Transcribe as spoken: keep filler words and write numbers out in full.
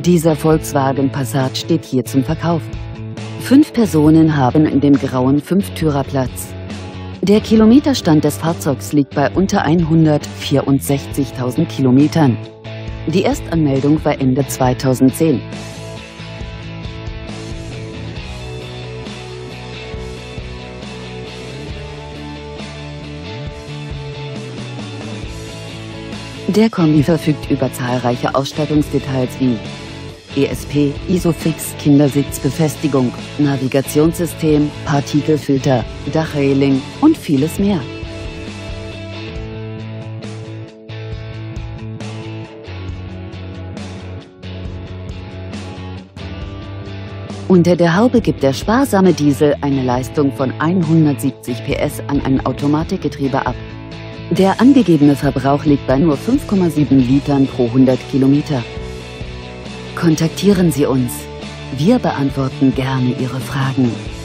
Dieser Volkswagen Passat steht hier zum Verkauf. Fünf Personen haben in dem grauen Fünftürer Platz. Der Kilometerstand des Fahrzeugs liegt bei unter hundertvierundsechzigtausend Kilometern. Die Erstanmeldung war Ende zweitausendzehn. Der Kombi verfügt über zahlreiche Ausstattungsdetails wie E S P, Isofix, Kindersitzbefestigung, Navigationssystem, Partikelfilter, Dachreling und vieles mehr. Unter der Haube gibt der sparsame Diesel eine Leistung von hundertsiebzig P S an ein Automatikgetriebe ab. Der angegebene Verbrauch liegt bei nur fünf Komma sieben Litern pro hundert Kilometer. Kontaktieren Sie uns. Wir beantworten gerne Ihre Fragen.